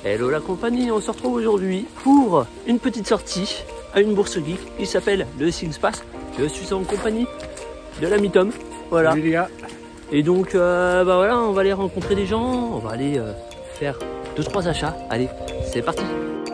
Hello la compagnie, on se retrouve aujourd'hui pour une petite sortie à une bourse geek qui s'appelle le SingSpace. Je suis en compagnie de l'ami Tom, voilà. Salut les gars. Et donc bah voilà, on va aller rencontrer des gens, on va aller faire 2-3 achats. Allez, c'est parti.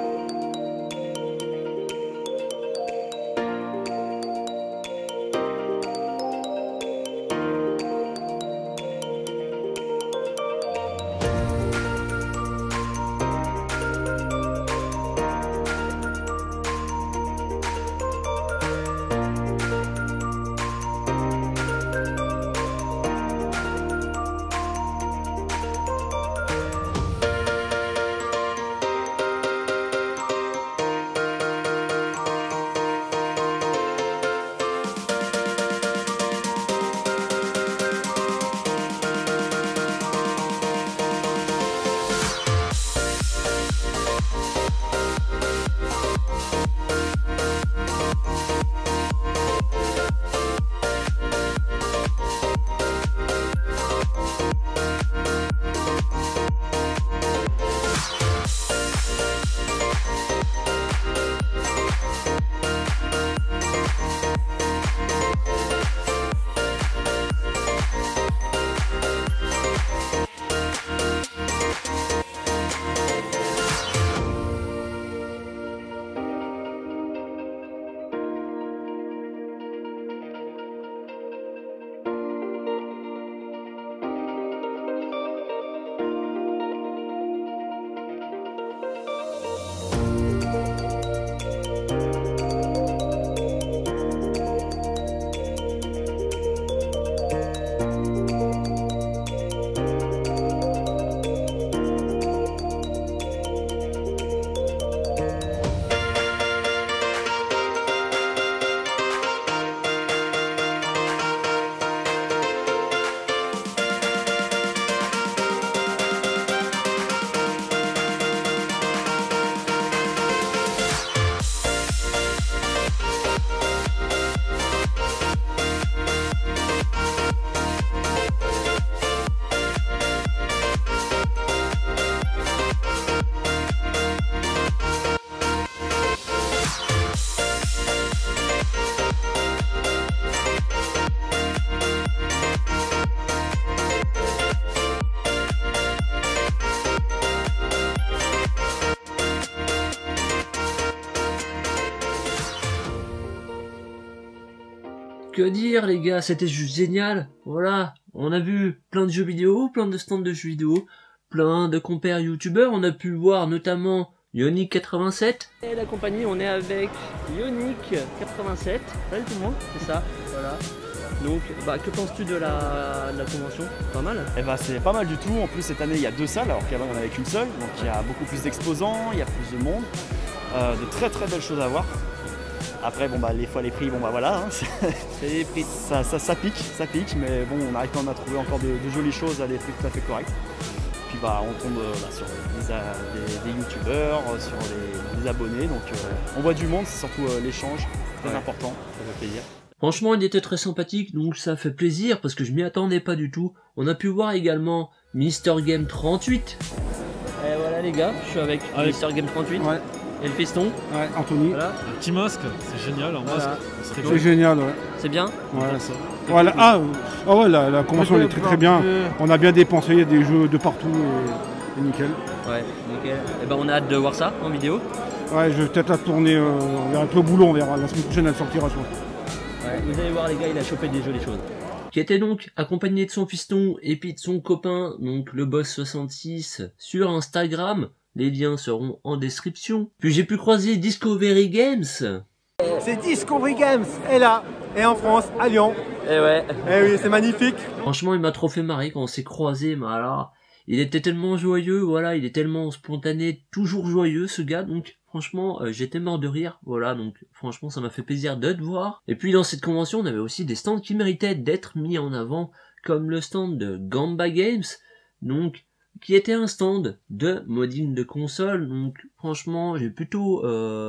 Que dire les gars, c'était juste génial. Voilà, on a vu plein de jeux vidéo, plein de stands de jeux vidéo, plein de compères youtubeurs. On a pu voir notamment Yonic87. Et la compagnie, on est avec Yonic87. Salut tout le monde, c'est ça, voilà. Donc, bah, que penses-tu de la convention? Pas mal? Eh ben, c'est pas mal du tout. En plus, cette année, il y a 2 salles, alors qu'avant, on n'avait qu'une seule. Donc, il y a beaucoup plus d'exposants, il y a plus de monde. De très très belles choses à voir. Après, bon, bah, les prix, bon, bah voilà. Hein, c'est des prix. Ça pique, mais bon, on arrive quand même à trouver encore de jolies choses à des prix tout à fait corrects. Puis, bah, on tombe sur des youtubeurs, sur des abonnés. Donc, on voit du monde, c'est surtout l'échange, très important, ça fait plaisir. Franchement, il était très sympathique, donc ça fait plaisir parce que je m'y attendais pas du tout. On a pu voir également Mister Game 38. Et voilà les gars, je suis avec Mister Game 38. Ouais. Et le piston. Ouais, Anthony. Voilà. Le petit masque, c'est génial, en masque. C'est génial, ouais. C'est bien. Ouais, ça. Voilà. Ouais, la convention est très bien. On a bien dépensé, il y a des jeux de partout et nickel. Ouais, nickel. Et ben on a hâte de voir ça en vidéo. Ouais, je vais peut-être la tourner, on verra un peu au boulot, on verra. La semaine prochaine elle sortira, je pense. Ouais, vous allez voir les gars, il a chopé des jolies choses. Qui était donc accompagné de son fiston et puis de son copain, donc le boss 66 sur Instagram. Les liens seront en description. Puis j'ai pu croiser Discovery Games. C'est Discovery Games, est là, et en France, à Lyon. Et ouais. Eh oui, c'est magnifique. Franchement, il m'a trop fait marrer quand on s'est croisés, mais alors, il était tellement joyeux, voilà, il est tellement spontané, toujours joyeux ce gars, donc franchement, j'étais mort de rire, voilà, donc franchement, ça m'a fait plaisir de te voir. Et puis dans cette convention, on avait aussi des stands qui méritaient d'être mis en avant, comme le stand de Gamba Games, donc qui était un stand de modding de console. Donc franchement, j'ai plutôt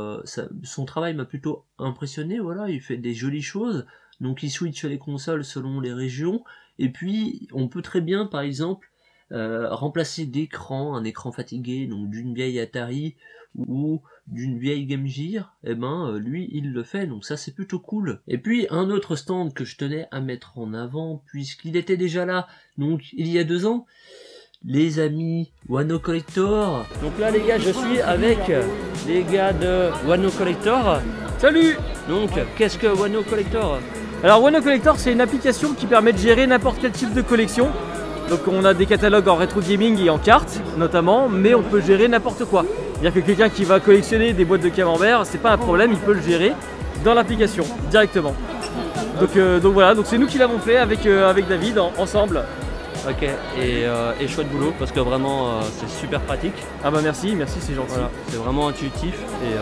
son travail m'a plutôt impressionné. Voilà, il fait des jolies choses. Donc il switch les consoles selon les régions. Et puis on peut très bien, par exemple, remplacer d'écran, un écran fatigué, donc d'une vieille Atari ou d'une vieille Game Gear, et ben lui il le fait, donc ça c'est plutôt cool. Et puis un autre stand que je tenais à mettre en avant, puisqu'il était déjà là, donc il y a 2 ans, les amis Wano Collector. Donc là les gars, je suis avec les gars de Wano Collector. Salut! Donc qu'est-ce que Wano Collector? Alors Wano Collector, c'est une application qui permet de gérer n'importe quel type de collection. Donc on a des catalogues en rétro gaming et en cartes notamment, mais on peut gérer n'importe quoi. C'est-à-dire que quelqu'un qui va collectionner des boîtes de camembert, c'est pas un problème, il peut le gérer dans l'application directement. Donc voilà, donc c'est nous qui l'avons fait avec David ensemble. Ok, et chouette boulot parce que vraiment c'est super pratique. Ah bah merci, c'est gentil. Voilà, c'est vraiment intuitif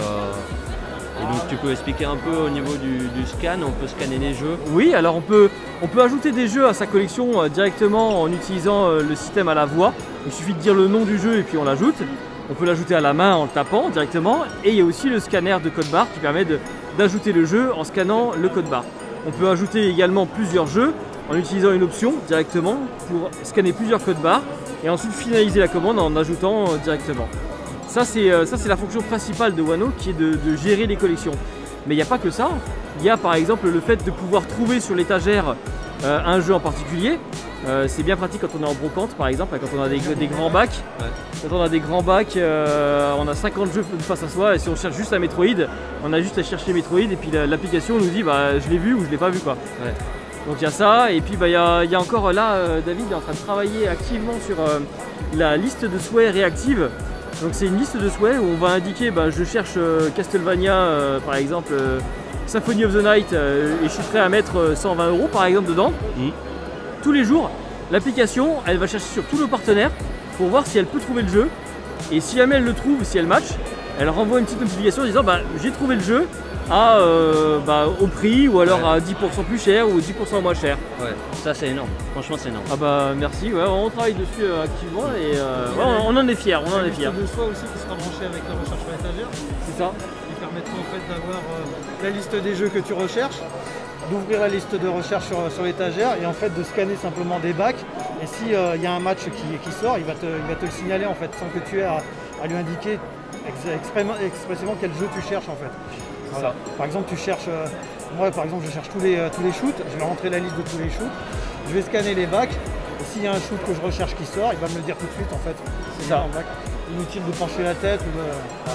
et donc tu peux expliquer un peu au niveau du scan, on peut scanner les jeux. Oui, alors on peut ajouter des jeux à sa collection directement en utilisant le système à la voix. Il suffit de dire le nom du jeu et puis on l'ajoute. On peut l'ajouter à la main en le tapant directement. Et il y a aussi le scanner de code barre qui permet d'ajouter le jeu en scannant le code barre. On peut ajouter également plusieurs jeux en utilisant une option directement pour scanner plusieurs codes barres et ensuite finaliser la commande en ajoutant directement. Ça c'est la fonction principale de Wano qui est de gérer les collections. Mais il n'y a pas que ça. Il y a par exemple le fait de pouvoir trouver sur l'étagère un jeu en particulier. C'est bien pratique quand on est en brocante par exemple, quand on a des grands bacs. Ouais. Quand on a des grands bacs, on a 50 jeux face à soi et si on cherche juste un Metroid, on a juste à chercher Metroid et puis l'application nous dit bah, je l'ai vu ou je l'ai pas vu quoi. Ouais. Donc il y a ça et puis bah, il y a encore là, David est en train de travailler activement sur la liste de souhaits réactive. Donc c'est une liste de souhaits où on va indiquer bah, je cherche Castlevania par exemple Symphony of the Night et je suis prêt à mettre 120 € par exemple dedans. Tous les jours, l'application elle va chercher sur tous nos partenaires pour voir si elle peut trouver le jeu et si jamais elle le trouve, si elle match, elle renvoie une petite notification en disant bah, j'ai trouvé le jeu à, au prix ou alors à 10% plus cher ou 10% moins cher. Ouais, ça c'est énorme, franchement c'est énorme. Ah bah merci, ouais, on travaille dessus activement et on en est fiers, on en est fiers. De soi aussi qui sera branché avec la recherche sur l'étagère. C'est ça. Qui permettra en fait d'avoir la liste des jeux que tu recherches, d'ouvrir la liste de recherche sur l'étagère et en fait de scanner simplement des bacs. Et s'il y a un match qui sort, il va te le signaler en fait sans que tu aies à lui indiquer expressément quel jeu tu cherches en fait. Voilà. Par exemple tu cherches, moi par exemple je cherche tous les shoots, je vais rentrer la liste de tous les shoots, je vais scanner les bacs et s'il y a un shoot que je recherche qui sort, il va me le dire tout de suite en fait. C'est ça. Inutile de pencher la tête ou de...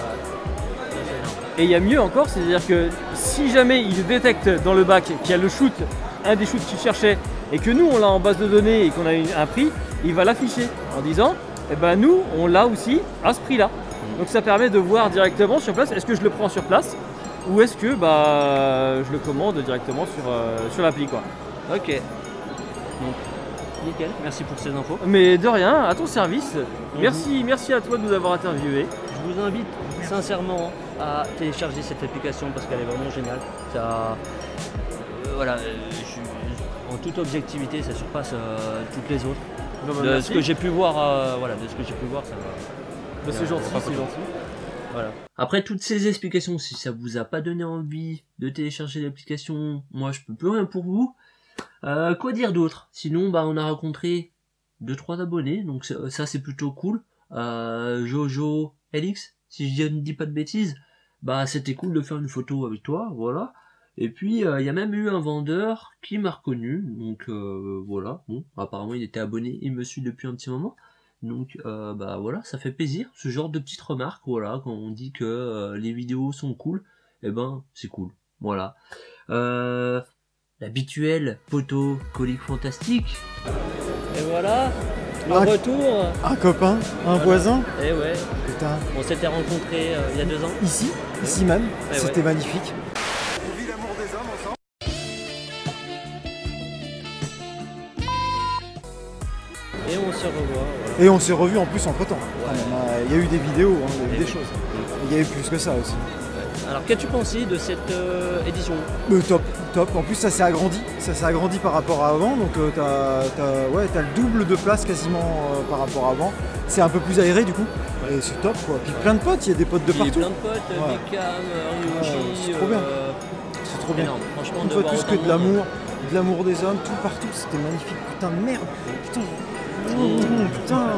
Et il y a mieux encore, c'est-à-dire que si jamais il détecte dans le bac qu'il y a le shoot, un des shoots qu'il cherchait, et que nous on l'a en base de données et qu'on a un prix, il va l'afficher en disant eh ben nous on l'a aussi à ce prix là. Donc ça permet de voir directement sur place, est-ce que je le prends sur place ou est-ce que je le commande directement sur l'appli quoi. Ok. Donc nickel, merci pour ces infos. Mais de rien, à ton service. Merci à toi de nous avoir interviewés. Je vous invite sincèrement à télécharger cette application parce qu'elle est vraiment géniale. Ça, voilà, en toute objectivité, ça surpasse toutes les autres. De ce que j'ai pu voir, de ce que j'ai pu voir, ça va. C'est gentil, c'est gentil. Voilà. Après toutes ces explications, si ça vous a pas donné envie de télécharger l'application, moi je peux plus rien pour vous. Quoi dire d'autre? Sinon, on a rencontré 2-3 abonnés, donc ça c'est plutôt cool. Jojo LX, si je ne dis pas de bêtises, c'était cool de faire une photo avec toi, voilà. Et puis il y a même eu un vendeur qui m'a reconnu, donc voilà. Bon, apparemment il était abonné, il me suit depuis un petit moment. Donc voilà, ça fait plaisir, ce genre de petites remarques, voilà, quand on dit que les vidéos sont cool, c'est cool, voilà. L'habituel poteau colique fantastique. Et voilà, le retour. Un copain, un voisin. Et ouais, putain. On s'était rencontrés il y a 2 ans. Ici même, c'était magnifique. On vit l'amour des hommes ensemble. Et on se revoit. Voilà. Et on s'est revus en plus entre temps. Il y a eu des vidéos, il y a eu des choses. Il y a eu plus que ça aussi. Alors qu'as-tu pensé de cette édition? Top. En plus ça s'est agrandi par rapport à avant, donc t'as le double de place quasiment par rapport à avant. C'est un peu plus aéré du coup, et c'est top quoi. Puis plein de potes, il y a des potes de partout. Plein de potes, Mikam, Ryuji, c'est trop bien. C'est trop bien. Énorme. Franchement, une fois plus que de l'amour des hommes, tout partout, c'était magnifique. Putain de merde. Putain.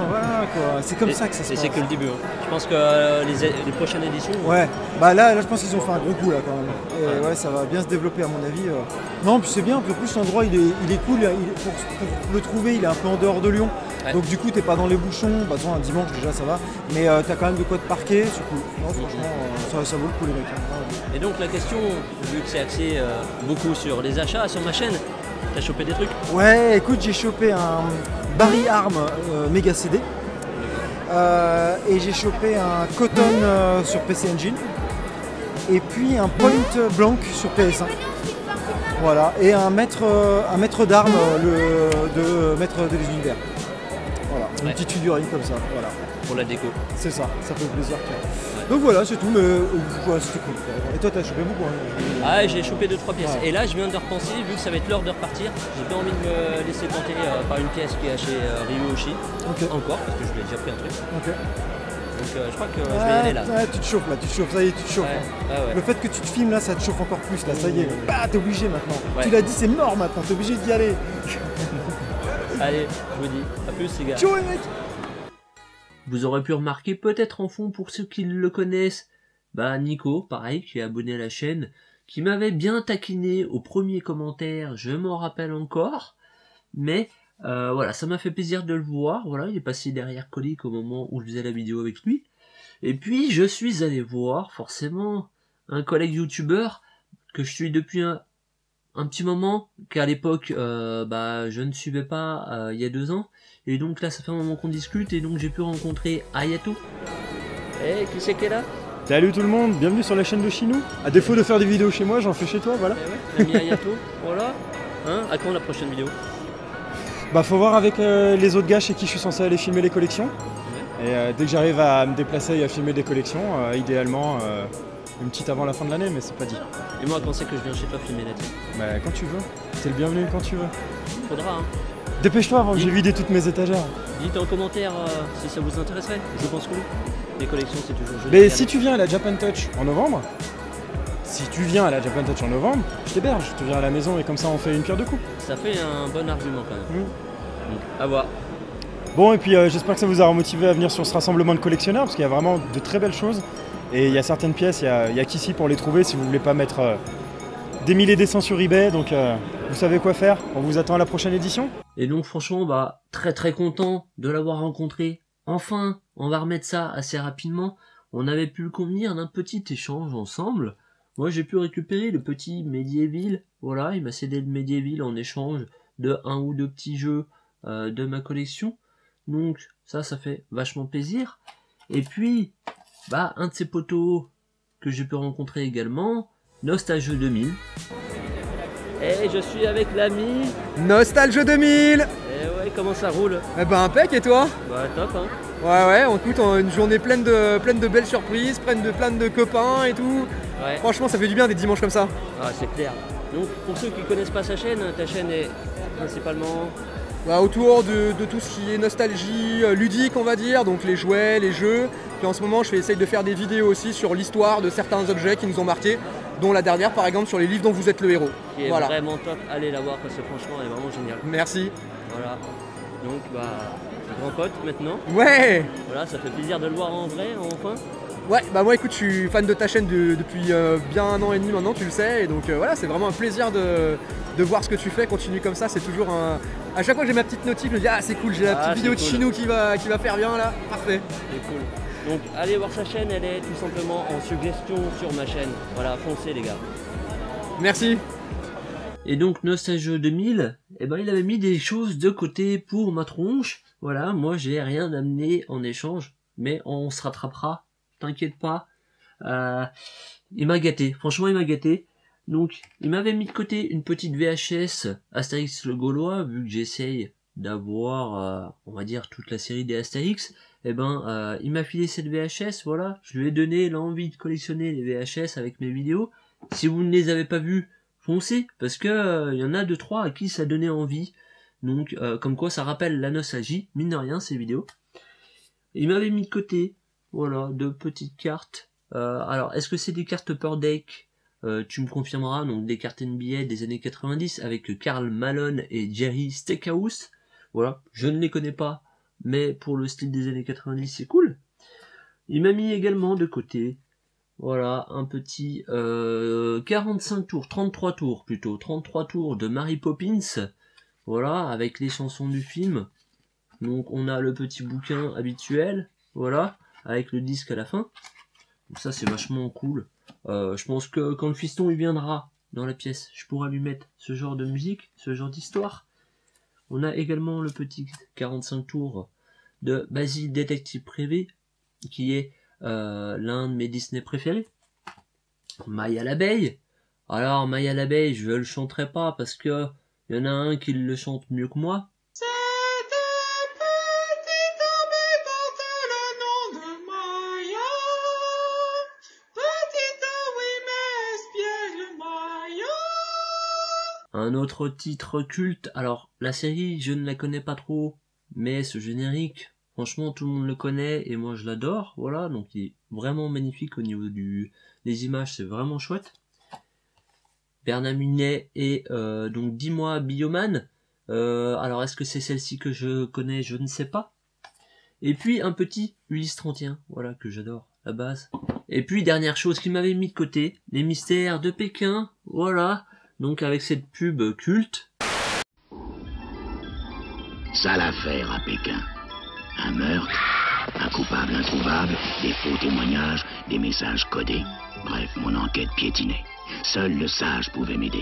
quoi. C'est comme ça que ça se Et passe. c'est que le début. Hein. Je pense que les prochaines éditions. Ouais, bah là je pense qu'ils ont fait un gros coup là quand même. Et ouais, ça va bien se développer à mon avis. Non, puis c'est bien, puis en plus l'endroit il est cool, pour le trouver il est un peu en dehors de Lyon. Ouais. Donc du coup t'es pas dans les bouchons, bah un dimanche déjà ça va, mais t'as quand même de quoi te parquer, c'est cool. Non, franchement ça vaut le coup les mecs. Hein. Et donc la question, vu que c'est axé beaucoup sur les achats sur ma chaîne, t'as chopé des trucs? Ouais, écoute, j'ai chopé un Barry Arm Mega CD. Et j'ai chopé un Cotton sur PC Engine. Et puis un Point Blanc sur PS1. Voilà. Et un maître d'armes de maître de l'univers. Voilà. Une petite figurine comme ça. Voilà. Pour la déco. C'est ça, ça fait plaisir. Donc voilà, c'est tout, mais ouais, c'était cool. Et toi, t'as chopé beaucoup, hein? Ah, j'ai chopé 2-3 pièces. Ouais. Et là, je viens de repenser, vu que ça va être l'heure de repartir, j'ai pas envie de me laisser tenter par une pièce qui est chez Ryoshi. Ok. Encore, parce que je lui ai déjà pris un truc. Ok. Donc je crois que je vais y aller là. Ouais, tu te chauffes là, tu te chauffes, ça y est, tu te chauffes. Ouais. Le fait que tu te filmes là, ça te chauffe encore plus là, ça y est. Bah, t'es obligé maintenant. Ouais. Tu l'as dit, c'est mort maintenant, t'es obligé d'y aller. Allez, je vous dis, à plus les gars. Ciao les mecs. Vous aurez pu remarquer peut-être en fond, pour ceux qui le connaissent, bah Nico, pareil, qui est abonné à la chaîne, qui m'avait bien taquiné au premier commentaire, je m'en rappelle encore, mais voilà, ça m'a fait plaisir de le voir, voilà, il est passé derrière Colic au moment où je faisais la vidéo avec lui, et puis je suis allé voir, forcément, un collègue youtubeur que je suis depuis un petit moment, qu'à l'époque, je ne suivais pas il y a 2 ans, et donc là ça fait un moment qu'on discute, et donc j'ai pu rencontrer Ayato. Eh, qui c'est qui est là? Salut tout le monde, bienvenue sur la chaîne de Chinou. À défaut de faire des vidéos chez moi, j'en fais chez toi, voilà. Eh ouais, l'ami Ayato, voilà. Hein, à quand la prochaine vidéo? Bah faut voir avec les autres gars chez qui je suis censé aller filmer les collections. Et dès que j'arrive à me déplacer et à filmer des collections, idéalement une petite avant la fin de l'année, mais c'est pas dit. Et moi, quand c'est que je viens chez toi filmer la tienne? Bah quand tu veux, t'es le bienvenu quand tu veux. Faudra, hein. Dépêche-toi avant que j'ai vidé toutes mes étagères. Dites en commentaire si ça vous intéresserait, je pense que oui. Les collections c'est toujours joli. Mais si tu viens à la Japan Touch en novembre, je t'héberge, je te viens à la maison et comme ça on fait une pierre deux coups. Ça fait un bon argument quand même. Donc, à voir. Bon et puis j'espère que ça vous aura motivé à venir sur ce rassemblement de collectionneurs parce qu'il y a vraiment de très belles choses. Et il y a certaines pièces, il y a qu'ici pour les trouver si vous voulez pas mettre des 1000 et des 100 sur eBay, donc vous savez quoi faire. On vous attend à la prochaine édition. Et donc franchement, bah très content de l'avoir rencontré. Enfin, on va remettre ça assez rapidement. On avait pu convenir d'un petit échange ensemble. Moi j'ai pu récupérer le petit Medieval. Voilà, il m'a cédé le Medieval en échange de 1 ou 2 petits jeux de ma collection. Donc ça fait vachement plaisir. Et puis, bah un de ses potos que j'ai pu rencontrer également, Nostalgie 2000. Et je suis avec l'ami Nostalgie 2000. Et ouais, comment ça roule? Eh ben impec, et toi? Bah top hein. Ouais, écoute, une journée pleine de belles surprises, pleine de copains et tout. Ouais. Franchement, ça fait du bien des dimanches comme ça. Ah c'est clair. Donc pour ceux qui connaissent pas sa chaîne, ta chaîne est principalement autour de tout ce qui est nostalgie ludique, on va dire, donc les jouets, les jeux. Puis en ce moment, j'essaye de faire des vidéos aussi sur l'histoire de certains objets qui nous ont marqués, dont la dernière par exemple sur les livres dont vous êtes le héros. qui est vraiment top. Allez la voir parce que franchement elle est vraiment géniale. Merci. Voilà. Donc grand pote maintenant. Ouais. Voilà, ça fait plaisir de le voir en vrai, enfin. Ouais, bah moi écoute, je suis fan de ta chaîne depuis bien 1 an et demi maintenant, tu le sais, et donc voilà, c'est vraiment un plaisir de voir ce que tu fais, continue comme ça, c'est toujours un... À chaque fois que j'ai ma petite notif, je me dis ah c'est cool, j'ai la petite vidéo de Chinou qui va faire bien là, parfait. C'est cool. Donc allez voir sa chaîne, elle est tout simplement en suggestion sur ma chaîne. Voilà, foncez les gars. Merci. Et donc Nostalgie 2000, eh ben il avait mis des choses de côté pour ma tronche. Voilà, moi j'ai rien amené en échange, mais on se rattrapera. T'inquiète pas, il m'a gâté, franchement il m'a gâté. Donc il m'avait mis de côté une petite VHS Astérix le Gaulois, vu que j'essaye d'avoir, on va dire, toute la série des Astérix. Et ben il m'a filé cette VHS, voilà, je lui ai donné l'envie de collectionner les VHS avec mes vidéos. Si vous ne les avez pas vues, foncez, parce que y en a 2-3 à qui ça donnait envie. Donc comme quoi ça rappelle la nostalgie, mine de rien ces vidéos. Il m'avait mis de côté, voilà, 2 petites cartes. Alors, est-ce que c'est des cartes Upper Deck? Tu me confirmeras, donc des cartes NBA des années 90 avec Karl Malone et Jerry Stackhouse. Voilà, je ne les connais pas mais pour le style des années 90, c'est cool. Il m'a mis également de côté, voilà, un petit 45 tours, 33 tours plutôt, 33 tours de Mary Poppins, voilà, avec les chansons du film. Donc on a le petit bouquin habituel, voilà, avec le disque à la fin. Donc ça c'est vachement cool. Je pense que quand le fiston il viendra dans la pièce, je pourrai lui mettre ce genre de musique, ce genre d'histoire. On a également le petit 45 tours de Basile Détective Privé, qui est l'un de mes Disney préférés. Maya l'abeille. Alors Maya l'abeille, je le chanterai pas parce que il y en a un qui le chante mieux que moi. Un autre titre culte, alors la série je ne la connais pas trop, mais ce générique, franchement tout le monde le connaît et moi je l'adore, voilà, donc il est vraiment magnifique au niveau des images, c'est vraiment chouette. Bernard Minet et donc Dis-moi Bioman, alors est-ce que c'est celle-ci que je connais, je ne sais pas. Et puis un petit Ulysse 31, voilà, que j'adore, la base. Et puis dernière chose qui m'avait mis de côté, les mystères de Pékin, voilà. Donc avec cette pub culte. Sale affaire à Pékin. Un meurtre, un coupable introuvable, des faux témoignages, des messages codés. Bref, mon enquête piétinait. Seul le sage pouvait m'aider.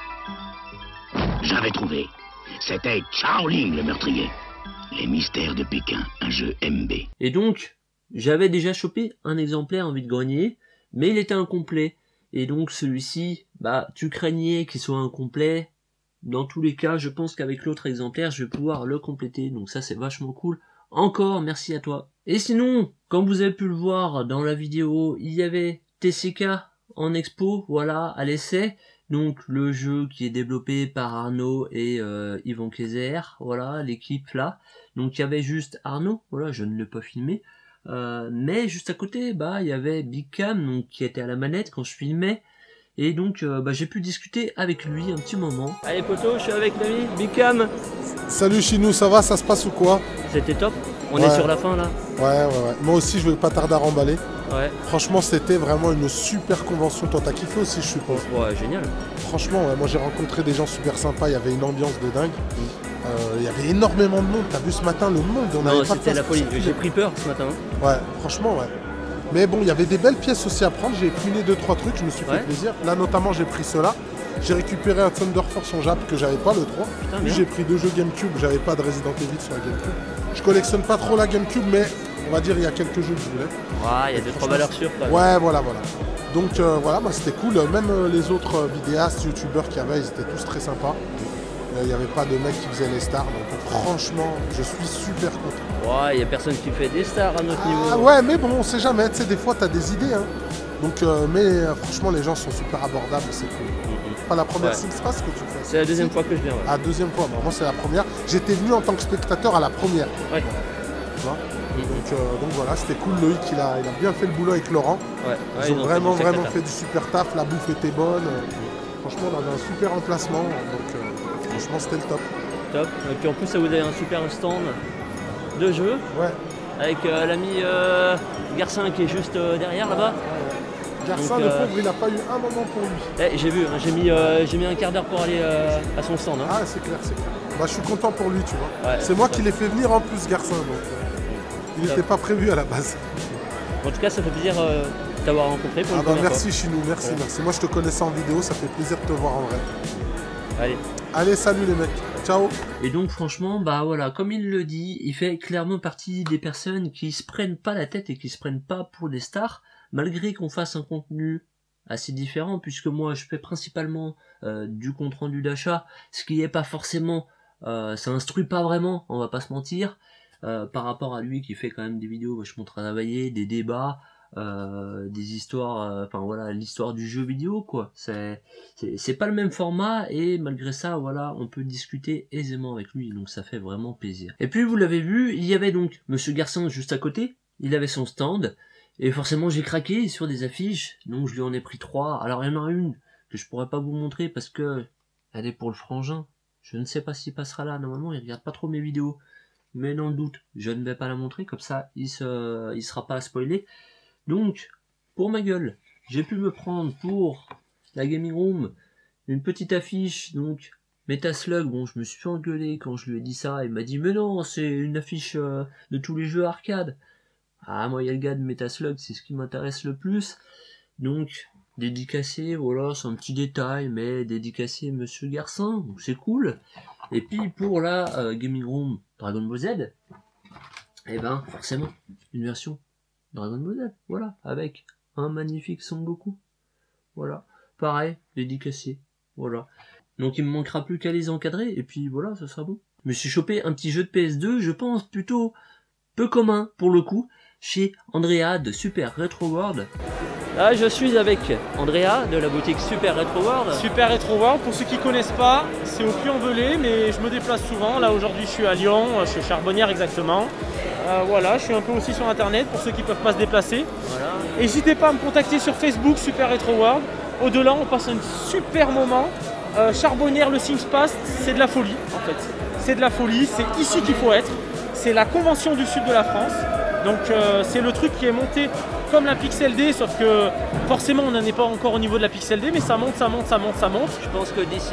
J'avais trouvé. C'était Shaolin le meurtrier. Les mystères de Pékin, un jeu MB. Et donc, j'avais déjà chopé un exemplaire en vide-grenier, mais il était incomplet. Et donc celui-ci, bah tu craignais qu'il soit incomplet. Dans tous les cas, je pense qu'avec l'autre exemplaire, je vais pouvoir le compléter. Donc ça c'est vachement cool. Encore merci à toi. Et sinon, comme vous avez pu le voir dans la vidéo, il y avait TCK en expo, voilà, à l'essai. Donc le jeu qui est développé par Arnaud et Yvan Kayser, voilà, l'équipe là. Donc il y avait juste Arnaud, voilà, je ne l'ai pas filmé. Mais juste à côté, bah il y avait Big Cam, donc qui était à la manette quand je filmais, et donc bah, j'ai pu discuter avec lui un petit moment. Allez poto, je suis avec l'ami Big Cam. Salut Chinou, ça va, ça se passe ou quoi? C'était top. On est sur la fin là. Ouais. Moi aussi je vais pas tarder à remballer. Ouais. Franchement c'était vraiment une super convention. Toi t'as kiffé aussi je suppose. Ouais, génial. Franchement ouais, moi j'ai rencontré des gens super sympas, il y avait une ambiance de dingue. Il y avait énormément de monde, t'as vu ce matin le monde, on avait pas de c'était la folie, j'ai pris peur ce matin. Ouais, franchement ouais. Mais bon, il y avait des belles pièces aussi à prendre, j'ai fouiné 2-3 trucs, je me suis fait plaisir. Là notamment j'ai pris cela. J'ai récupéré un Thunder Force en Jap que j'avais pas le 3. Puis j'ai pris 2 jeux GameCube, j'avais pas de Resident Evil sur la GameCube. Je collectionne pas trop la GameCube, mais on va dire il y a quelques jeux que je voulais. Ouais, il y a 2-3 valeurs sûres. Ouais, voilà. Donc voilà, bah, c'était cool. Même les autres vidéastes, youtubeurs qu'il y avait, ils étaient tous très sympas. Il n'y avait pas de mec qui faisait les stars, donc franchement, je suis super content. Ouais, il n'y a personne qui fait des stars à notre niveau. Ah ouais, mais bon, on sait jamais, tu sais, des fois, tu as des idées. Hein. Donc, mais franchement, les gens sont super abordables, c'est cool. Pas la première Sims Pass que tu fais. C'est la deuxième fois que je viens. Ouais. Ah, deuxième fois, moi c'est la première. J'étais venu en tant que spectateur à la première. Ouais. Tu vois donc voilà, c'était cool. Loïc, il a bien fait le boulot avec Laurent. Ouais. Ils ont vraiment fait du super taf, la bouffe était bonne. Franchement, on avait un super emplacement, donc franchement, c'était le top. Top. Et puis en plus, ça vous avez un super stand de jeu. Ouais. Avec l'ami Garcin qui est juste derrière là-bas. Garcin, le pauvre, il n'a pas eu un moment pour lui. J'ai vu, j'ai mis un quart d'heure pour aller à son stand. Hein. Ah, c'est clair. Bah, je suis content pour lui, tu vois. Ouais, c'est moi qui l'ai fait venir en plus, Garcin. Donc, il n'était pas prévu à la base. En tout cas, ça fait plaisir de t'avoir rencontré pour une première merci fois. Chinou, merci. Moi, je te connaissais en vidéo, ça fait plaisir de te voir en vrai. Allez, salut les mecs. Ciao. Et donc franchement, bah voilà, comme il le dit, il fait clairement partie des personnes qui se prennent pas la tête et qui se prennent pas pour des stars, malgré qu'on fasse un contenu assez différent, puisque moi je fais principalement du compte rendu d'achat, ce qui est pas forcément, ça instruit pas vraiment, on va pas se mentir, par rapport à lui qui fait quand même des vidéos vachement travaillées, des débats, des histoires, enfin voilà, l'histoire du jeu vidéo quoi, c'est pas le même format et malgré ça voilà, on peut discuter aisément avec lui, donc ça fait vraiment plaisir. Et puis vous l'avez vu, il y avait donc Monsieur Garcin juste à côté, il avait son stand et forcément j'ai craqué sur des affiches, donc je lui en ai pris 3. Alors il y en a une que je pourrais pas vous montrer parce que elle est pour le frangin, je ne sais pas s'il passera là, normalement il regarde pas trop mes vidéos, mais dans le doute, je ne vais pas la montrer, comme ça il sera pas spoilé. Donc, pour ma gueule, j'ai pu me prendre pour la Gaming Room une petite affiche, donc Metaslug. Bon, je me suis fait engueuler quand je lui ai dit ça, il m'a dit mais non, c'est une affiche de tous les jeux arcade. Ah, moi il y a le gars de Metaslug, c'est ce qui m'intéresse le plus. Donc, dédicacé, voilà, c'est un petit détail, mais dédicacé Monsieur Garcin, donc c'est cool. Et puis pour la Gaming Room Dragon Ball Z, et ben forcément, une version Dragon Ball Z, voilà, avec un magnifique Son Goku. Voilà, pareil, dédicacé, voilà. Donc il me manquera plus qu'à les encadrer, et puis voilà, ça sera bon. Je me suis chopé un petit jeu de PS2, je pense plutôt peu commun pour le coup, chez Andrea de Super Retro World. Là, je suis avec Andrea de la boutique Super Retro World. Super Retro World, pour ceux qui ne connaissent pas, c'est au Puy-en-Velay, mais je me déplace souvent. Là, aujourd'hui, je suis à Lyon, je suis Charbonnière exactement. Voilà, je suis un peu aussi sur Internet pour ceux qui ne peuvent pas se déplacer. Voilà. N'hésitez pas à me contacter sur Facebook, Super Retro World. Au-delà, on passe un super moment. Charbonnière, le Singspass, c'est de la folie en fait. C'est de la folie, c'est ici qu'il faut être. C'est la convention du sud de la France. Donc c'est le truc qui est monté comme la Pixel D, sauf que forcément on n'en est pas encore au niveau de la Pixel D, mais ça monte, ça monte, ça monte, ça monte. Je pense que d'ici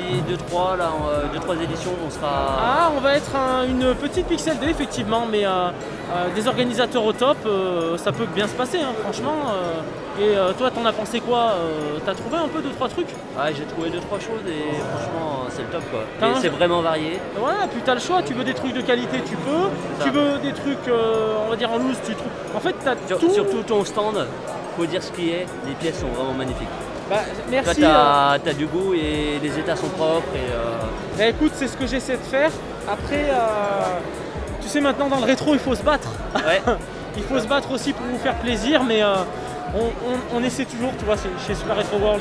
2-3 éditions, on sera... Ah, on va être une petite Pixel D effectivement, mais des organisateurs au top, ça peut bien se passer, hein, franchement. Et toi, t'en as pensé quoi? T'as trouvé un peu 2-3 trucs? Ouais, j'ai trouvé 2-3 choses et franchement, c'est le top quoi. C'est vraiment varié. Ouais, puis t'as le choix, tu veux des trucs de qualité, tu peux. Tu veux des trucs, on va dire en loose, tu trouves. En fait, t'as tout. Surtout ton stand, faut dire ce qui est, les pièces sont vraiment magnifiques. Bah, merci. Toi, t'as du goût et les états sont propres. Et, Bah, écoute, c'est ce que j'essaie de faire. Après, tu sais, maintenant dans le rétro, il faut se battre. Ouais. Il faut se battre aussi pour vous faire plaisir, mais on essaie toujours, tu vois, chez Super Retro World,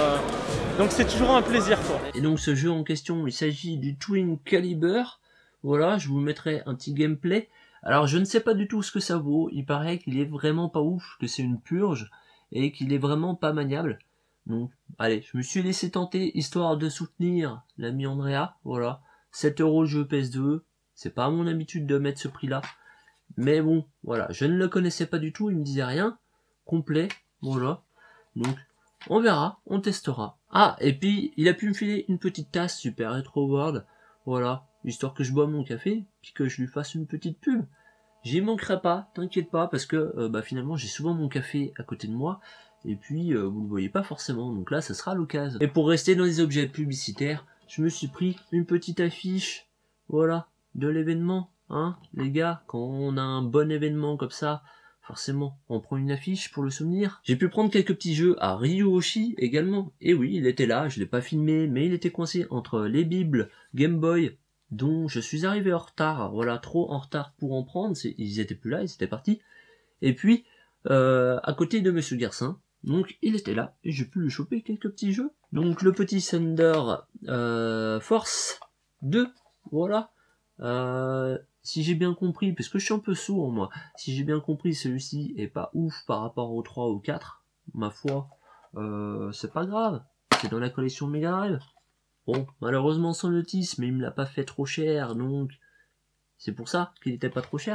donc c'est toujours un plaisir quoi. Et donc ce jeu en question, il s'agit du Twin Caliber. Voilà, je vous mettrai un petit gameplay. Alors je ne sais pas du tout ce que ça vaut, il paraît qu'il est vraiment pas ouf, que c'est une purge, et qu'il est vraiment pas maniable. Donc allez, je me suis laissé tenter, histoire de soutenir l'ami Andrea, voilà. 7 € le jeu PS2, c'est pas à mon habitude de mettre ce prix là. Mais bon, voilà, je ne le connaissais pas du tout, il me disait rien. Complet, voilà. Donc, on verra, on testera. Ah, et puis, il a pu me filer une petite tasse Super Retro World. Voilà, histoire que je bois mon café, puis que je lui fasse une petite pub. J'y manquerai pas, t'inquiète pas, parce que finalement, j'ai souvent mon café à côté de moi. Et puis, vous le voyez pas forcément, donc là, ça sera l'occasion. Et pour rester dans les objets publicitaires, je me suis pris une petite affiche, voilà, de l'événement. Hein, les gars, quand on a un bon événement comme ça, forcément, on prend une affiche pour le souvenir. J'ai pu prendre quelques petits jeux à Ryuoshi également. Et oui, il était là, je l'ai pas filmé, mais il était coincé entre les bibles Game Boy, dont je suis arrivé en retard, voilà, trop en retard pour en prendre, ils étaient plus là, ils étaient partis. Et puis, à côté de Monsieur Garcin, donc il était là, et j'ai pu lui choper quelques petits jeux. Donc le petit Thunder Force 2, voilà. Si j'ai bien compris, parce que je suis un peu sourd moi, si j'ai bien compris, celui-ci est pas ouf par rapport au 3 ou 4, ma foi, c'est pas grave, c'est dans la collection Mega Drive. Bon, malheureusement sans notice, mais il me l'a pas fait trop cher, donc c'est pour ça qu'il était pas trop cher.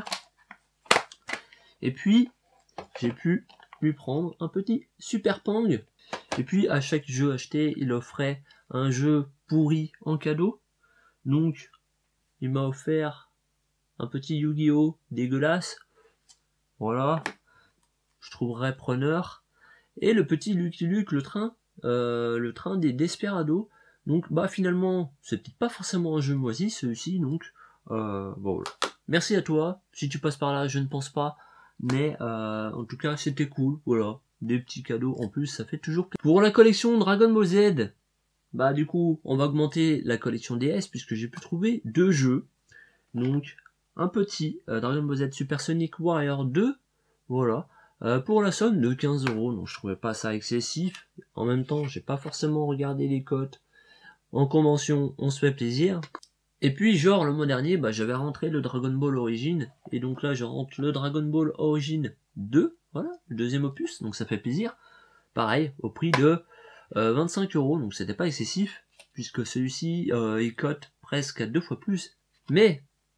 Et puis, j'ai pu lui prendre un petit Super Pang, et puis à chaque jeu acheté, il offrait un jeu pourri en cadeau, donc il m'a offert un petit Yu-Gi-Oh dégueulasse, voilà, je trouverais preneur, et le petit Lucky Luke, le train des Desperados. Donc finalement c'est peut-être pas forcément un jeu moisi celui-ci, donc bon voilà. Merci à toi, si tu passes par là, je ne pense pas, mais en tout cas c'était cool, voilà, des petits cadeaux en plus, ça fait toujours plaisir. Pour la collection Dragon Ball Z, du coup on va augmenter la collection DS puisque j'ai pu trouver 2 jeux, donc un petit Dragon Ball Z Super Sonic Warrior 2, voilà, pour la somme de 15 €, donc je trouvais pas ça excessif. En même temps, j'ai pas forcément regardé les cotes. En convention, on se fait plaisir. Et puis, genre, le mois dernier, j'avais rentré le Dragon Ball Origin, et donc là, je rentre le Dragon Ball Origin 2, voilà, le deuxième opus, donc ça fait plaisir. Pareil, au prix de 25 €, donc c'était pas excessif, puisque celui-ci, il cote presque à 2 fois plus. Mais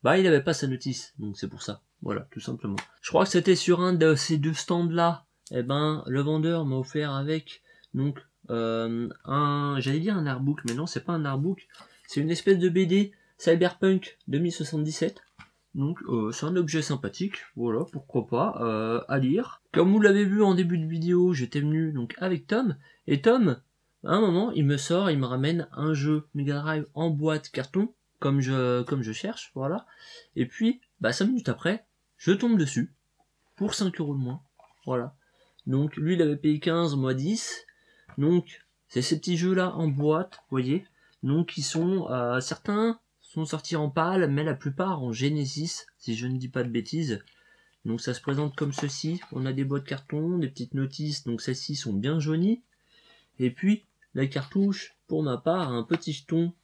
bah il avait pas sa notice, donc c'est pour ça. Voilà, tout simplement. Je crois que c'était sur un de ces deux stands là. Eh ben, le vendeur m'a offert avec donc j'allais dire un artbook, mais non, c'est pas un artbook, c'est une espèce de BD Cyberpunk 2077. Donc c'est un objet sympathique, voilà, pourquoi pas, à lire. Comme vous l'avez vu en début de vidéo, j'étais venu donc avec Tom, et Tom, à un moment, il me ramène un jeu Mega Drive en boîte carton, comme je cherche, voilà. Et puis, bah 5 minutes après, je tombe dessus, pour 5 € de moins, voilà. Donc lui il avait payé 15, moi 10, donc c'est ces petits jeux là en boîte, vous voyez. Donc ils sont, certains sont sortis en PAL, mais la plupart en Genesis, si je ne dis pas de bêtises. Donc ça se présente comme ceci, on a des boîtes carton, des petites notices, donc celles-ci sont bien jaunies. Et puis la cartouche, pour ma part, a un petit jeton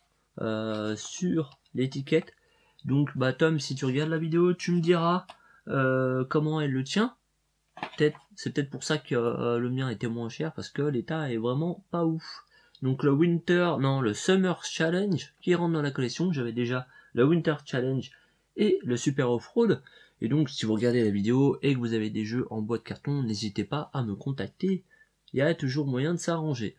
sur l'étiquette. Donc bah Tom, si tu regardes la vidéo, tu me diras comment elle le tient. C'est peut-être pour ça que le mien était moins cher, parce que l'état est vraiment pas ouf. Donc le Summer Challenge qui rentre dans la collection, j'avais déjà le Winter Challenge et le Super Off-Road. Et donc si vous regardez la vidéo et que vous avez des jeux en boîte carton, n'hésitez pas à me contacter, il y a toujours moyen de s'arranger.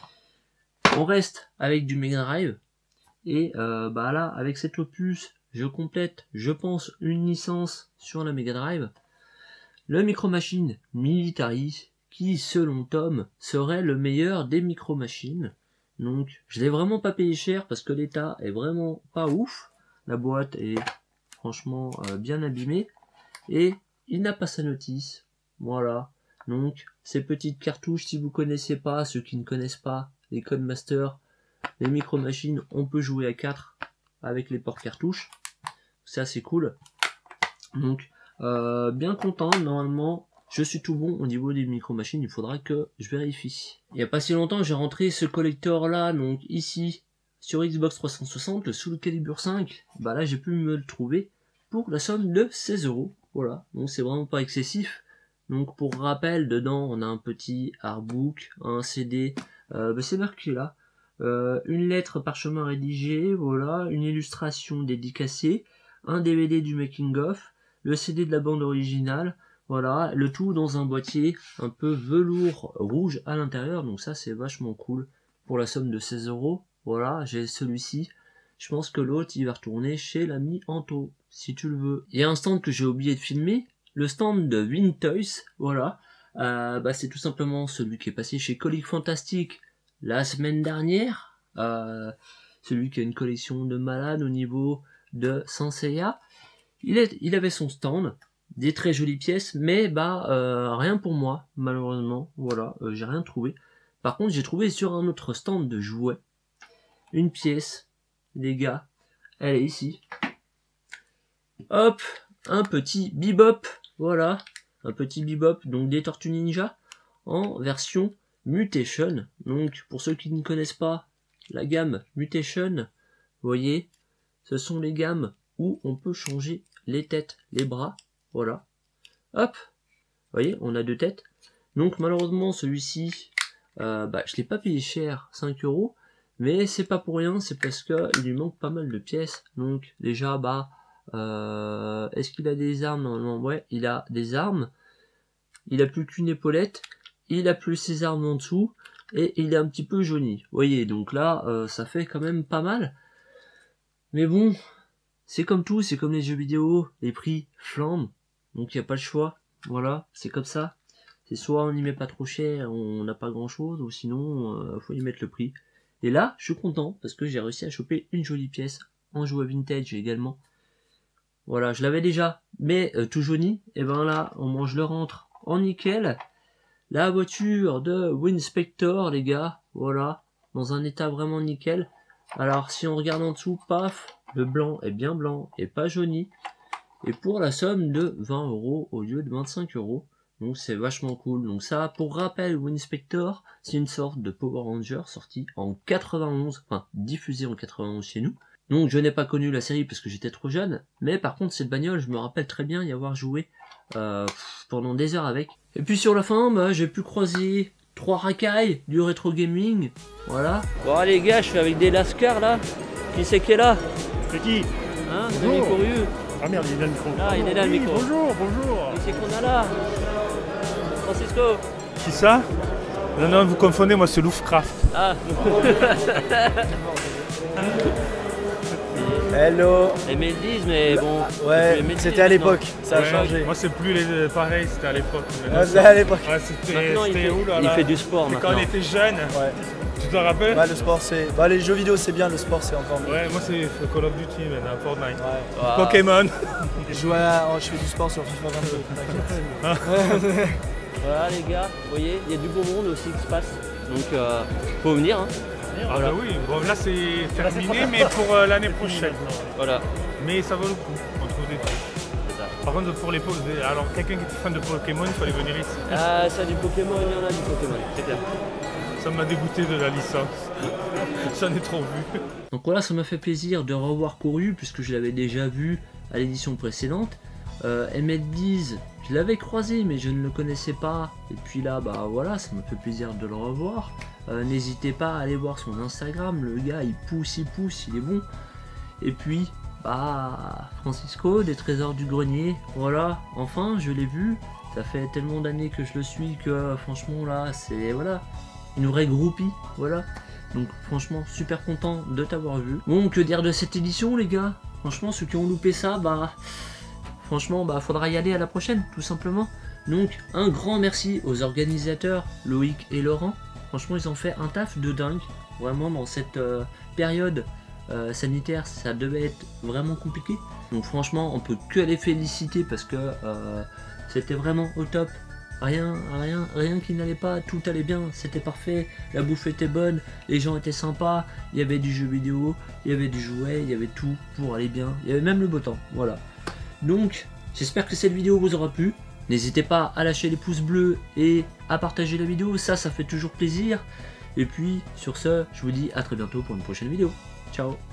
On reste avec du Mega Drive, et bah là avec cet opus, je complète, je pense, une licence sur la Mega Drive. Le Micro Machine Military, qui selon Tom serait le meilleur des Micro Machines. Donc je l'ai vraiment pas payé cher parce que l'état est vraiment pas ouf. La boîte est franchement bien abîmée et il n'a pas sa notice. Voilà. Donc ces petites cartouches, si vous connaissez pas, ceux qui ne connaissent pas les Codemasters, les Micro Machines, on peut jouer à 4 avec les ports cartouches. Ça c'est cool. Donc bien content, normalement je suis tout bon au niveau des Micro Machines, il faudra que je vérifie. Il n'y a pas si longtemps j'ai rentré ce collector là, donc ici sur Xbox 360, le Soul Calibur 5, bah là j'ai pu me le trouver pour la somme de 16 €. Voilà, donc c'est vraiment pas excessif. Donc pour rappel, dedans on a un petit artbook, un CD, c'est marqué là, une lettre parchemin rédigée, voilà, une illustration dédicacée, un DVD du making of, le CD de la bande originale, voilà, le tout dans un boîtier un peu velours rouge à l'intérieur, donc ça c'est vachement cool, pour la somme de 16 €, voilà, j'ai celui-ci, je pense que l'autre il va retourner chez l'ami Anto, si tu le veux. Il y a un stand que j'ai oublié de filmer, le stand de Wintoys, voilà, bah c'est tout simplement celui qui est passé chez Colic Fantastique la semaine dernière, celui qui a une collection de malades au niveau de Sanseiya. Il avait son stand, des très jolies pièces, mais bah rien pour moi, malheureusement, voilà, j'ai rien trouvé. Par contre j'ai trouvé sur un autre stand de jouets, une pièce, les gars, elle est ici. Hop, un petit Bebop, voilà, un petit Bebop, donc des Tortues Ninja, en version Mutation. Donc pour ceux qui ne connaissent pas la gamme Mutation, vous voyez, ce sont les gammes où on peut changer les têtes, les bras, voilà, hop, vous voyez, on a deux têtes. Donc malheureusement celui-ci, bah, je l'ai pas payé cher, 5 €, mais c'est pas pour rien, c'est parce que il lui manque pas mal de pièces. Donc déjà, bah, est-ce qu'il a des armes? Normalement, ouais, il a des armes, il a plus qu'une épaulette, il a plus ses armes en dessous, et il est un petit peu jauni, vous voyez, donc là, ça fait quand même pas mal, mais bon, c'est comme tout, c'est comme les jeux vidéo, les prix flambent, donc il n'y a pas le choix, voilà, c'est comme ça, c'est soit on n'y met pas trop cher, on n'a pas grand chose, ou sinon, faut y mettre le prix. Et là, je suis content, parce que j'ai réussi à choper une jolie pièce, en jouet vintage également, voilà, je l'avais déjà, mais tout jauni, et ben là, je le rentre en nickel, la voiture de Winspector, les gars, voilà, dans un état vraiment nickel. Alors si on regarde en dessous, paf, le blanc est bien blanc et pas jauni, et pour la somme de 20 € au lieu de 25 €, donc c'est vachement cool. Donc ça, pour rappel, Winspector, c'est une sorte de Power Ranger sorti en 91, enfin diffusé en 91 chez nous. Donc je n'ai pas connu la série parce que j'étais trop jeune, mais par contre cette bagnole, je me rappelle très bien y avoir joué pendant des heures avec. Et puis sur la fin, bah, j'ai pu croiser 3 racailles du rétro gaming, voilà. Bon les gars, je suis avec des lascars là, qui c'est qui est là? C'est qui? Hein, notre ami Courrieux. Ah merde, il est là le micro. Ah, il est là le micro. Bonjour, bonjour. Qui c'est qu'on a là? Francisco. Qui ça? Non, vous confondez, moi c'est Lovecraft. Ah. Hello. Les 10, mais bon. Ouais, c'était à l'époque, ça a changé. Moi c'est plus pareil, c'était à l'époque. Ah, c'était à l'époque. Ouais, c'était où là? Il fait du sport maintenant. Quand on était jeune. Ouais. Tu te rappelles? Ouais, le sport c'est. Bah, les jeux vidéo c'est bien, le sport c'est encore mieux. Ouais, moi c'est Call of Duty maintenant, Fortnite. Ouais. Ah. Pokémon. Je fais du sport sur FIFA 22, t'inquiète. Voilà les gars, vous voyez, il y a du beau monde aussi qui se passe. Donc faut venir hein. Ah voilà. Bah oui, bon là c'est terminé mais pour l'année prochaine. Voilà. Mais ça vaut le coup, on trouve des trucs. Par contre pour les pauses, alors quelqu'un qui est fan de Pokémon, il faut aller venir ici. Ah ça du Pokémon, il y en a du Pokémon, c'est clair. Ça m'a dégoûté de la licence. J'en ai trop vu. Donc voilà, ça m'a fait plaisir de revoir Courrieux puisque je l'avais déjà vu à l'édition précédente. Emmett Bees, je l'avais croisé mais je ne le connaissais pas. Et puis là, bah voilà, ça me fait plaisir de le revoir. N'hésitez pas à aller voir son Instagram, le gars il pousse, il est bon. Et puis, bah Francisco, des Trésors du Grenier, voilà, enfin je l'ai vu. Ça fait tellement d'années que je le suis que franchement là, c'est voilà, une vraie groupie, voilà. Donc franchement super content de t'avoir vu. Bon, que dire de cette édition les gars? Franchement ceux qui ont loupé ça, bah franchement bah faudra y aller à la prochaine tout simplement. Donc un grand merci aux organisateurs Loïc et Laurent. Franchement ils ont fait un taf de dingue. Vraiment dans cette période sanitaire ça devait être vraiment compliqué. Donc franchement on peut que les féliciter parce que c'était vraiment au top. Rien qui n'allait pas, tout allait bien, c'était parfait, la bouffe était bonne, les gens étaient sympas, il y avait du jeu vidéo, il y avait du jouet, il y avait tout pour aller bien, il y avait même le beau temps, voilà. Donc, j'espère que cette vidéo vous aura plu, n'hésitez pas à lâcher les pouces bleus et à partager la vidéo, ça fait toujours plaisir. Et puis, sur ce, je vous dis à très bientôt pour une prochaine vidéo. Ciao.